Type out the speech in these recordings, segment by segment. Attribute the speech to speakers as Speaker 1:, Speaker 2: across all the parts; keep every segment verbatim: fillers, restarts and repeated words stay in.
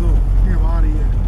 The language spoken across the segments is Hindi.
Speaker 1: देखो ये हवा आ रही है।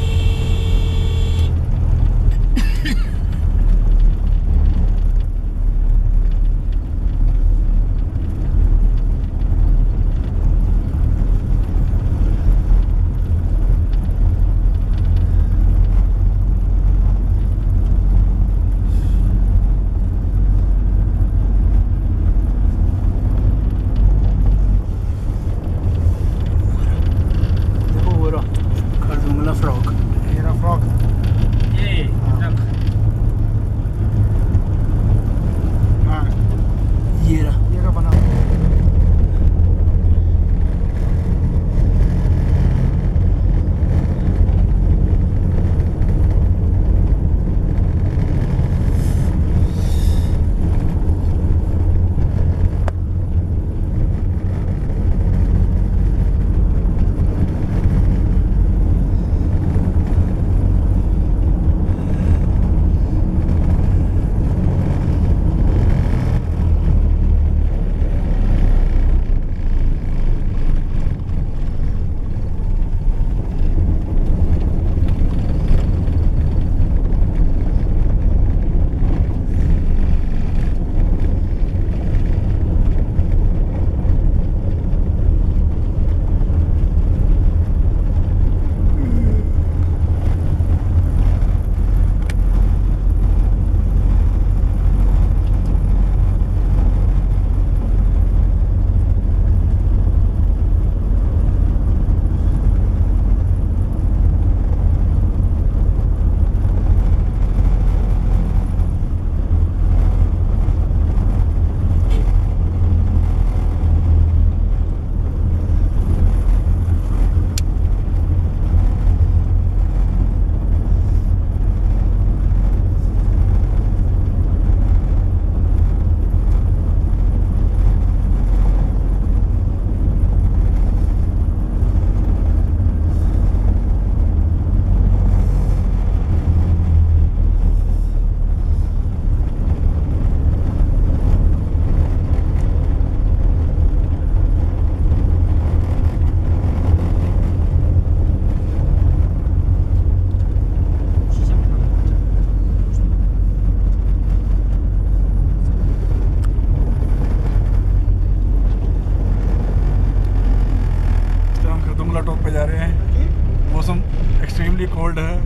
Speaker 1: कोल्ड है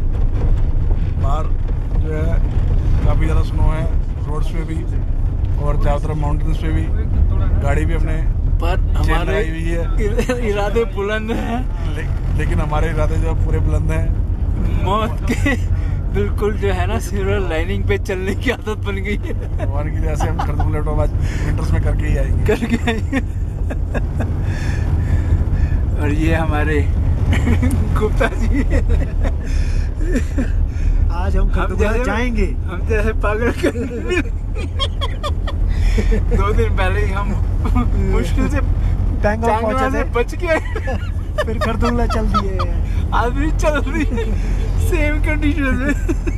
Speaker 1: बाहर, जो है काफ़ी ज़्यादा स्नो है रोड्स पे भी और चारों तरफ माउंटेन्स पे भी। गाड़ी भी हमने
Speaker 2: पर हमारे
Speaker 1: हुई है,
Speaker 2: इरादे बुलंद हैं,
Speaker 1: ले, लेकिन हमारे इरादे जो पूरे बुलंद हैं।
Speaker 2: मौत के बिल्कुल जो है ना सिल्वर लाइनिंग पे चलने की आदत बन गई है।
Speaker 1: भगवान की जैसे हम खरदुंगला आज विंटर्स में करके ही आएंगे
Speaker 2: करके आएंगे। और ये हमारे गुप्ता जी
Speaker 3: आज हम खरदुंगला जाएंगे।
Speaker 2: हम जैसे पागल दो दिन पहले ही हम मुश्किल से
Speaker 3: बैंगलोर
Speaker 2: से बच गए,
Speaker 3: फिर खरदुंगला चल दिए।
Speaker 2: आज भी चल रही सेम कंडीशन में।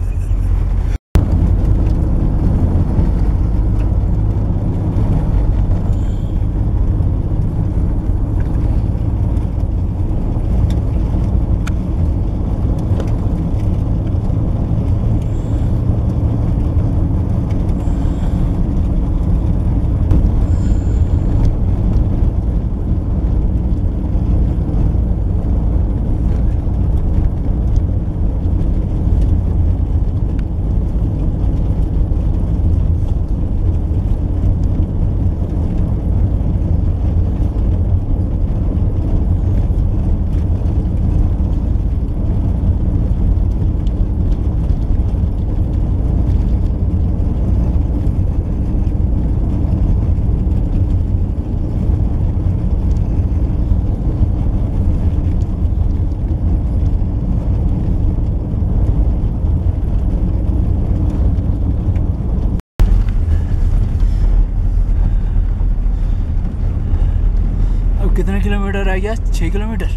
Speaker 2: कितने किलोमीटर रह गया? छः किलोमीटर।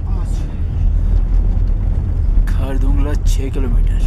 Speaker 2: खरदुंगला छः किलोमीटर।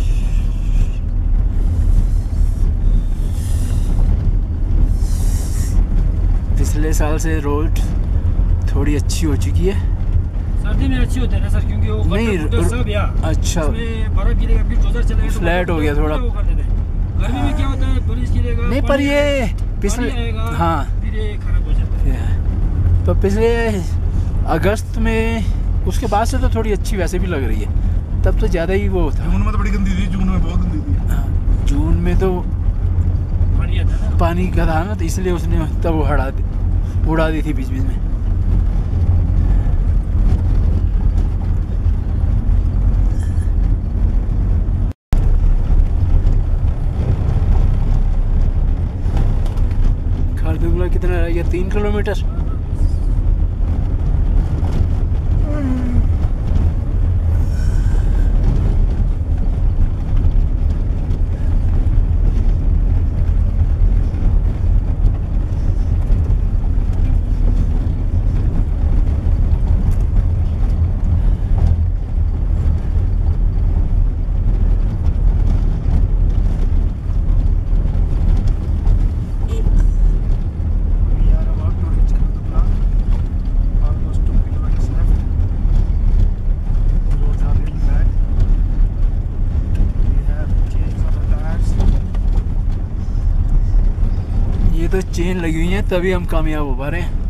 Speaker 2: पिछले साल से रोड थोड़ी अच्छी हो चुकी है।
Speaker 4: सर्दी में अच्छी होते हैं ना सर, क्योंकि वो
Speaker 2: नहीं,
Speaker 4: गड्ढे सब या
Speaker 2: अच्छा
Speaker 4: उसमें बर्फ गिरेगा, फिर डोजर चलेगा तो
Speaker 2: फ्लैट हो गया थोड़ा।
Speaker 4: वो कर देते हैं। गर्मी में क्या होता है, बारिश गिरेगा
Speaker 2: नहीं, पर ये पिछले
Speaker 4: आएगा,
Speaker 2: हाँ
Speaker 4: फिर ये खराब हो जाता है।
Speaker 2: तो पिछले अगस्त में उसके बाद से तो थोड़ी अच्छी वैसे भी लग रही है, तब तो ज़्यादा ही वो था।
Speaker 1: जून में तो बड़ी गंदी थी, जून में बहुत गंदी थी।
Speaker 2: हाँ, जून में तो
Speaker 4: पानी आता है ना,
Speaker 2: पानी का था ना, तो इसलिए उसने तब वो हड़ा दी उड़ा दी थी बीच बीच में। खारदुंगला कितना रह गया? तीन किलोमीटर। तो चेन लगी हुई है तभी हम कामयाब हो पा रहे हैं।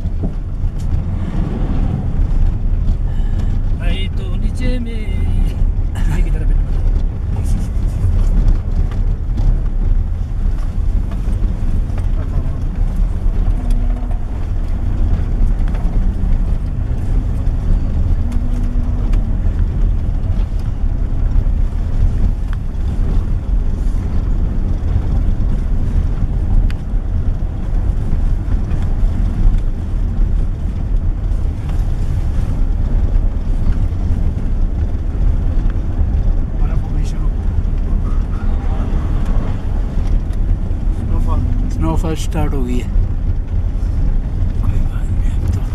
Speaker 4: भाई तो नीचे में नीचे की तरफ
Speaker 2: स्नोफॉल स्टार्ट हो गई है। कोई बात नहीं, अब तो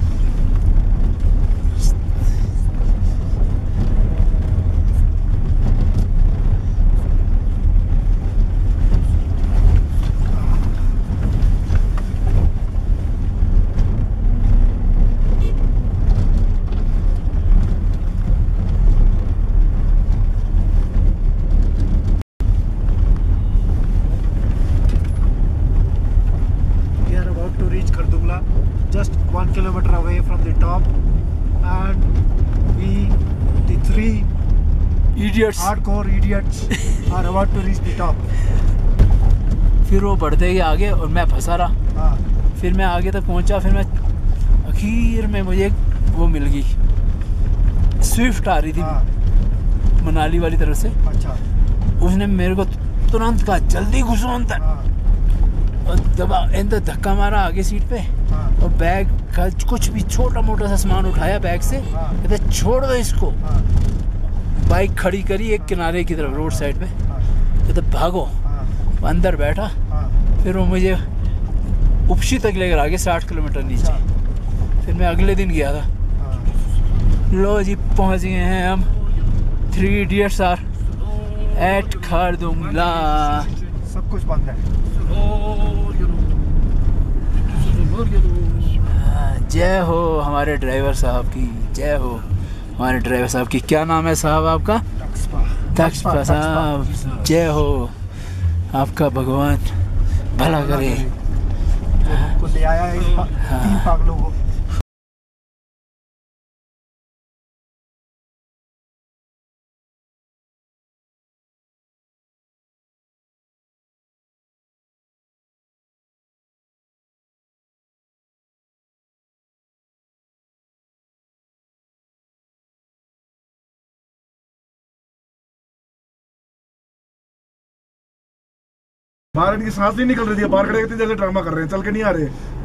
Speaker 3: just one kilometer away from the top, and we, the three
Speaker 2: idiots,
Speaker 3: hardcore idiots, are about to reach the top.
Speaker 2: फिर वो बढ़ते गए आगे और मैं फंसा रहा।
Speaker 3: हाँ।
Speaker 2: फिर मैं आगे तक पहुंचा, फिर मैं आखिर में मुझे एक वो मिल गई, स्विफ्ट आ रही थी।
Speaker 3: हाँ।
Speaker 2: मनाली वाली तरफ से।
Speaker 3: अच्छा।
Speaker 2: उसने मेरे को तुरंत कहा जल्दी घुसो अंदर।
Speaker 3: हाँ।
Speaker 2: और दबा अंदर धक्का मारा आगे सीट पे।
Speaker 3: हाँ।
Speaker 2: और बैग का कुछ भी छोटा मोटा सा सामान उठाया बैग से।
Speaker 3: हाँ।
Speaker 2: कहते छोड़ दो इसको।
Speaker 3: हाँ।
Speaker 2: बाइक खड़ी करी एक किनारे की तरफ, रोड साइड पे।
Speaker 3: हाँ।
Speaker 2: कहते भागो।
Speaker 3: हाँ।
Speaker 2: अंदर बैठा।
Speaker 3: हाँ।
Speaker 2: फिर वो मुझे उपशी तक लेकर आगे साठ किलोमीटर नीचे। फिर मैं अगले दिन गया था।
Speaker 3: हाँ।
Speaker 2: लो जी पहुंच गए हैं हम। Three idiots are at Khardungla.
Speaker 3: सब कुछ बंद है।
Speaker 2: जय हो हमारे ड्राइवर साहब की, जय हो हमारे ड्राइवर साहब की। क्या नाम है साहब आपका? तक्षपा साहब। जय हो, आपका भगवान भला करे।
Speaker 3: जो हमको ले आया है तीन पागलों को।
Speaker 1: बाहर इनकी सांस नहीं निकल रही थी, बाहर खड़े इतनी जगह ड्रामा कर रहे हैं, चल के नहीं आ रहे।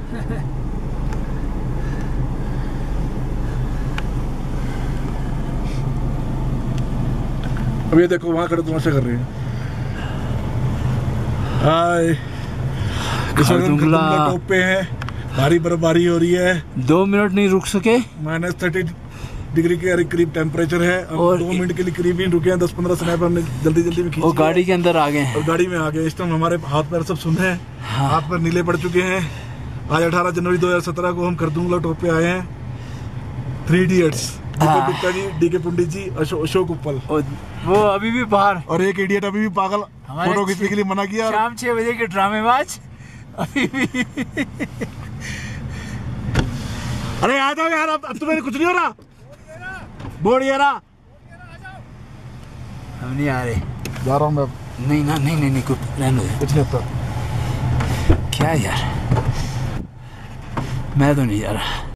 Speaker 1: अब ये देखो वहां खड़े तमाशा कर रहे हैं। हाय,
Speaker 2: खारदुंगला
Speaker 1: टॉप पे है, भारी बर्फबारी हो रही है।
Speaker 2: दो मिनट नहीं रुक सके।
Speaker 1: माइनस थर्टी डिग्री के करीब टेम्परेचर है। और दो मिनट के लिए करीब ही रुके हैं, दस पंद्रह स्नैप हमने जल्दी जल्दी में खींची।
Speaker 2: और गाड़ी के अंदर आ गए हैं।
Speaker 1: और गाड़ी में आ गए। इस टाइम हमारे हाथ पैर सब सुन हैं। हाँ। हाथ पैर नीले पड़ चुके हैं। आज अठारह जनवरी दो हज़ार सत्रह को हम खारदुंगला टॉप पे आए हैं। Three idiots. Deepak Gupta ji, D K Pandit जी, अशो- अशोक उपल
Speaker 2: और वो अभी भी बाहर,
Speaker 1: और एक इडियट अभी भी पागल
Speaker 2: हमारे
Speaker 1: फोटो खींचने के लिए मना किया। और
Speaker 2: शाम छह बजे के ड्रामेबाज अभी भी।
Speaker 1: अरे आ जाओ यार, अब अब तुम्हें कुछ नहीं हो रहा, बोर्ड ये रहा।
Speaker 2: हम नहीं आ रहे।
Speaker 1: जा रहा हूँ मैं,
Speaker 2: नहीं ना, नहीं नहीं नहीं, कुछ रहने दे।
Speaker 1: कुछ नहीं होता।
Speaker 2: क्या यार, मैं तो नहीं जा रहा।